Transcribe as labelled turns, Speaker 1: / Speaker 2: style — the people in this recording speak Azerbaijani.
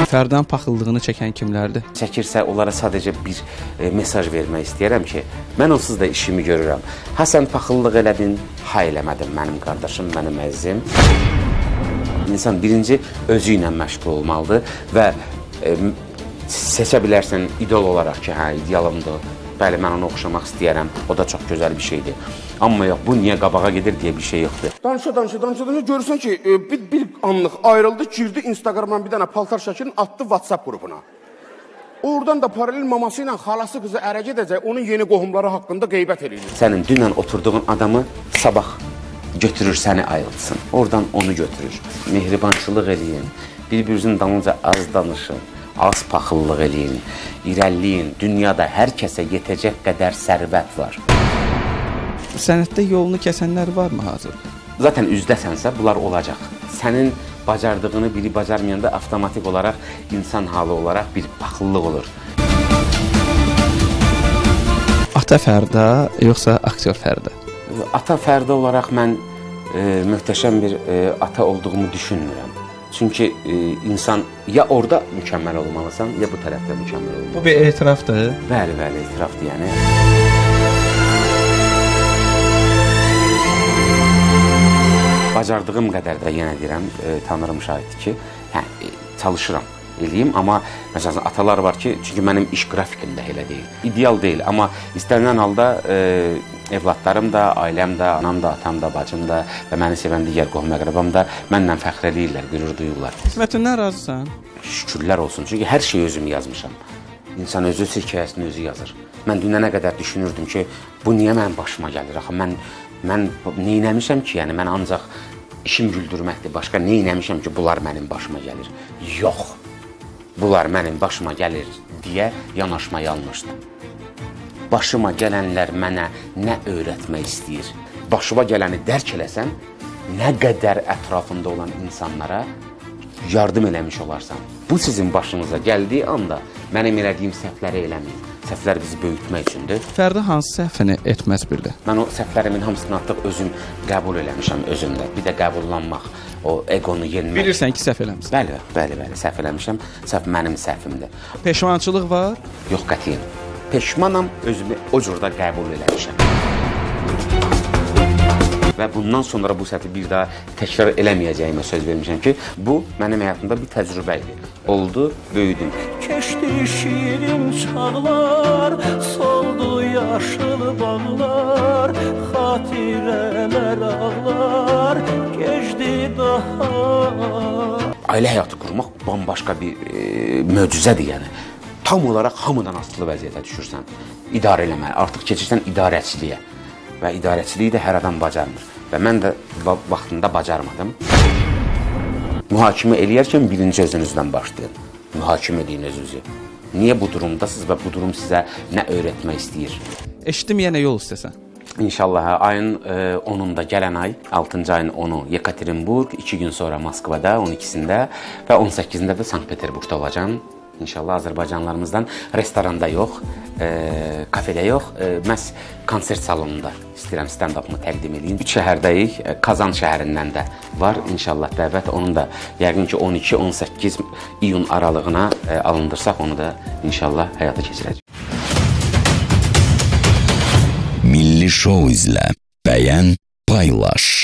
Speaker 1: Fərdən paxıllığını çəkən kimlərdir?
Speaker 2: Çəkirsə, onlara sadəcə bir mesaj vermək istəyirəm ki, mən onsuz da işimi görürəm. Ha, sən paxıllıq elədin, ha eləmədin mənim qardaşım, mənim əzizim. İnsan birinci özü ilə məşğul olmalıdır və seçə bilərsən idol olaraq ki, hə, idealımdır, bəli, mən onu oxşamaq istəyərəm, o da çox gözəl bir şeydir. Amma yox, bu niyə qabağa gedir deyə bir şey yoxdur.
Speaker 3: Danışa, görürsən ki, bir anlıq ayrıldı, girdi Instagramdan bir dənə paltar şəklini atdı WhatsApp qrupuna. Oradan da paralel maması ilə xalası qızı ərə gedəcək, onun yeni qohumları haqqında qeybət edir.
Speaker 2: Sənin dünən oturduğun adamı sabah götürür, səni ayıltsın. Oradan onu götürür. Mehribançılıq eləyin, bir-birinizin dalınca az danışın, az paxıllıq eləyin, irəliyin. Dünyada hər kəsə yetəcək qədər sərvət var.
Speaker 1: Sənətdə yolunu kəsənlər varmı hazır?
Speaker 2: Zaten üzdəsənsə bunlar olacaq. Sənin bacardığını biri bacarmayanda avtomatik olaraq insan halı olaraq bir paxıllıq olur.
Speaker 1: Ata Fərdə yoxsa aktyor Fərdə?
Speaker 2: Ata Fərdə olaraq mən möhtəşəm bir ata olduğumu düşünmürəm. Çünki insan ya orada mükəmməl olmalısan, ya bu tərəfdə mükəmməl olmalısan.
Speaker 1: Bu bir etirafdır.
Speaker 2: Bəli, etirafdır yəni. Bacardığım qədər də yenə deyirəm, tanrım şahiddir ki, çalışıram, eləyim, amma məsələn, atalar var ki, çünki mənim iş qrafikimdə elə deyil. İdeal deyil, amma istənilən halda evladlarım da, ailəm də, anam da, atam da, bacım da və məni sevən digər qohum əqrəbam da mənlə fəxr eləyirlər, qürur duyurlar.
Speaker 1: Qismətindən razısan?
Speaker 2: Şükürlər olsun, çünki hər şeyi özüm yazmışam. İnsan özü hekayəsini özü yazır. Mən dünənə qədər düşünürdüm ki, bu niyə mənim başıma gəlir? Axı, mən neynəmişəm ki, yəni mən ancaq işim güldürməkdir, başqa neynəmişəm ki, bunlar mənim başıma gəlir? Yox, bunlar mənim başıma gəlir deyə yanaşma yanlışdır. Başıma gələnlər mənə nə öyrətmək istəyir? Başıma gələni dərk eləsən, nə qədər ətrafında olan insanlara yardım eləmiş olarsan. Bu sizin başınıza gəldiyi anda mənim elədiyim səhvləri eləməyin. Səhvlər bizi böyütmək üçündür.
Speaker 1: Fərdə hansı səhvini etməz bildi?
Speaker 2: Mən o səhvlərimin hamısını artıq özüm qəbul eləmişəm özümdə. Bir də qəbullanmaq, o egonu yenmək.
Speaker 1: Bilirsən ki, səhv eləmişsən.
Speaker 2: Bəli, səhv eləmişəm. Səhv mənim səhvimdir.
Speaker 1: Peşmançılıq var?
Speaker 2: Yox, qətiyyən. Peşmanam, özümü o cürdə qəbul eləmişəm. Və bundan sonra bu səhvi bir daha təkrar eləməyəcəyimə söz vermişəm ki, bu mənim həyatımda bir təcrübə idi. Oldu, böyüdüm.
Speaker 4: Keçdi şirin çağlar, soldu yaşıl bağlar, xatirələr ağlar, keçdi daha.
Speaker 2: Ailə həyatı qurmaq bambaşqa bir möcüzədir yəni. Tam olaraq hamıdan asılı vəziyyətə düşürsən. İdarə eləməli, artıq keçirsən idarəçiliyə. Və idarəçiliyi də hər adam bacarmır. Və mən də vaxtında bacarmadım. Mühakimə eləyərkən birinci özünüzdən başlayın. Mühakimə edin özünüzü. Niyə bu durumdasınız və bu durum sizə nə öyrətmək istəyir?
Speaker 1: Eşitdim yenə yol istəsən.
Speaker 2: İnşallah ayın 10-unda gələn ay, 6-cı ayın 10-u Yekaterinburg, 2 gün sonra Moskvada, 12-sində və 18-də də Sankt-Peterburgda olacağım. İnşallah Azərbaycanlarımızdan restoranda yox, kafedə yox, məhz konsert salonunda istəyirəm stand-up'ımı təqdim edeyim. 3 şəhərdəyik, Kazan şəhərindən də var inşallah dəvət. Onun da yəqin ki 12-18 iyun aralığına alındırsaq, onu da inşallah həyata keçirəcək.
Speaker 5: Milli Show izlə, bəyən, paylaş.